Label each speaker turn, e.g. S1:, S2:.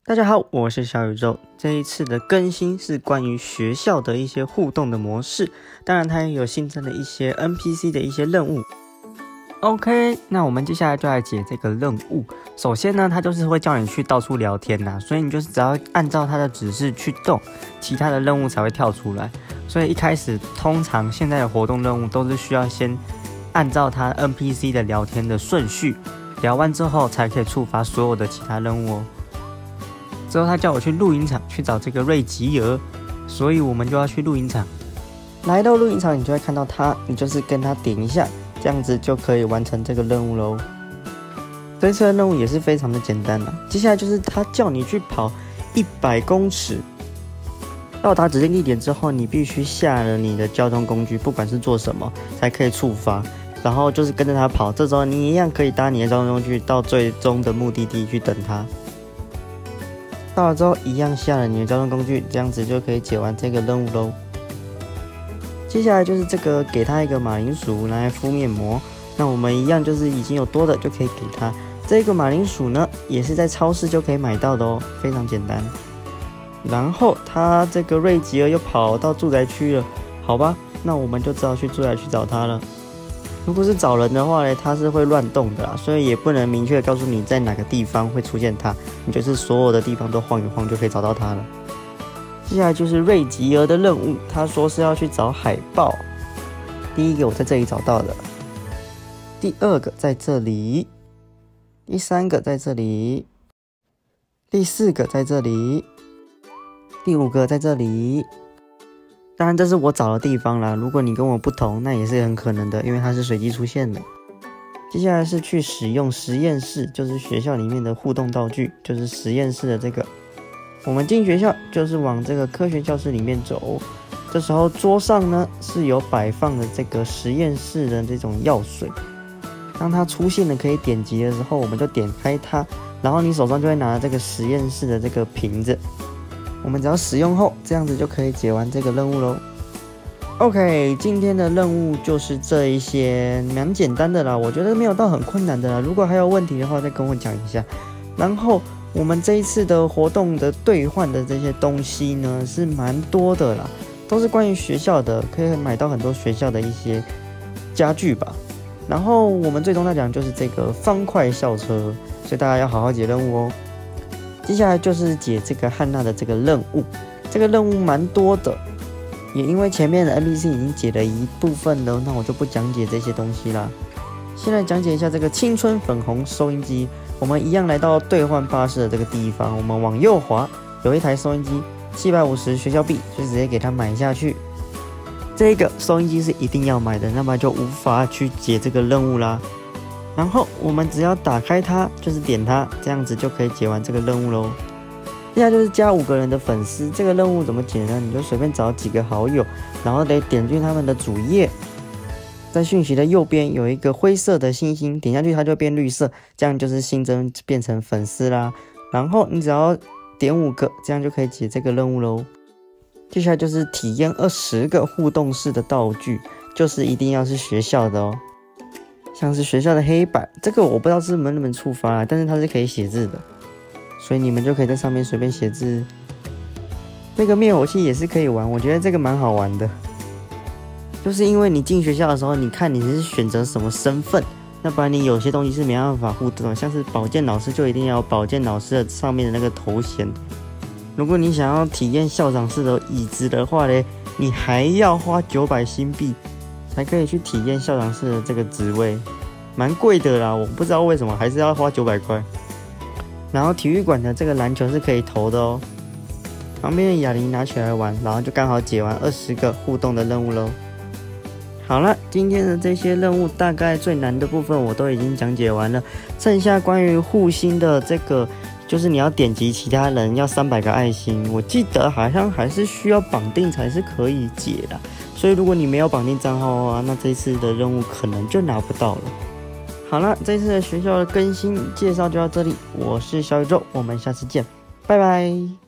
S1: 大家好，我是小宇宙。这一次的更新是关于学校的一些互动的模式，当然它也有新增的一些 NPC 的一些任务。OK， 那我们接下来就来解这个任务。首先呢，它就是会叫你去到处聊天所以你就是只要按照它的指示去动，其他的任务才会跳出来。所以一开始通常现在的活动任务都是需要先按照它 NPC 的聊天的顺序，聊完之后才可以触发所有的其他任务哦。之后他叫我去露营场去找这个瑞吉尔，所以我们就要去露营场。来到露营场，你就会看到他，你就是跟他点一下，这样子就可以完成这个任务喽。这次的任务也是非常的简单接下来就是他叫你去跑100公尺，到达指定地点之后，你必须下了你的交通工具，不管是做什么才可以触发。然后就是跟着他跑，这时候你一样可以搭你的交通工具到最终的目的地去等他。到了之后，一样下了你的交通工具，这样子就可以解完这个任务喽。接下来就是这个，给他一个马铃薯拿来敷面膜。那我们一样就是已经有多的就可以给他。这个马铃薯呢，也是在超市就可以买到的哦，非常简单。然后他这个瑞吉尔又跑到住宅区了，好吧，那我们就只好去住宅区找他了。如果是找人的话呢，它是会乱动的所以也不能明确告诉你在哪个地方会出现它，你就是所有的地方都晃一晃就可以找到它了。接下来就是瑞吉尔的任务，他说是要去找海豹。第一个我在这里找到的，第二个在这里，第三个在这里，第四个在这里，第五个在这里。当然这是我找的地方啦，如果你跟我不同，那也是很可能的，因为它是随机出现的。接下来是去使用实验室，就是学校里面的互动道具，就是实验室的这个。我们进学校就是往这个科学教室里面走，这时候桌上呢是有摆放的这个实验室的这种药水。当它出现了可以点击的时候，我们就点开它，然后你手上就会拿这个实验室的这个瓶子。我们只要使用后，这样子就可以解完这个任务咯。OK， 今天的任务就是这一些，蛮简单的啦，我觉得没有到很困难的啦。如果还有问题的话，再跟我讲一下。然后我们这一次的活动的兑换的这些东西呢，是蛮多的啦，都是关于学校的，可以买到很多学校的一些家具吧。然后我们最终来讲就是这个方块校车，所以大家要好好解任务哦。接下来就是解这个汉娜的这个任务，这个任务蛮多的，也因为前面的 NPC 已经解了一部分了，那我就不讲解这些东西啦。先来讲解一下这个青春粉红收音机，我们一样来到兑换巴士的这个地方，我们往右滑，有一台收音机，750学校币，就直接给它买下去。这个收音机是一定要买的，那么就无法去解这个任务啦。然后我们只要打开它，就是点它，这样子就可以解完这个任务咯。接下来就是加5个人的粉丝，这个任务怎么解呢？你就随便找几个好友，然后得点进他们的主页，在讯息的右边有一个灰色的星星，点下去它就变绿色，这样就是新增变成粉丝啦。然后你只要点5个，这样就可以解这个任务咯。接下来就是体验20个互动式的道具，就是一定要是学校的哦。像是学校的黑板，这个我不知道是能不能触发但是它是可以写字的，所以你们就可以在上面随便写字。这个灭火器也是可以玩，我觉得这个蛮好玩的。就是因为你进学校的时候，你看你是选择什么身份，要不然你有些东西是没办法互动的，像是保健老师就一定要有保健老师的上面的那个头衔。如果你想要体验校长室的椅子的话呢，你还要花900新币。才可以去体验校长室的这个职位，蛮贵的啦，我不知道为什么还是要花900块。然后体育馆的这个篮球是可以投的哦，旁边的哑铃拿起来玩，然后就刚好解完20个互动的任务咯。好了，今天的这些任务大概最难的部分我都已经讲解完了，剩下关于护心的这个，就是你要点击其他人要300个爱心，我记得好像还是需要绑定才是可以解的。所以如果你没有绑定账号的话，那这次的任务可能就拿不到了。好了，这次的学校的更新介绍就到这里，我是小宇宙，我们下次见，拜拜。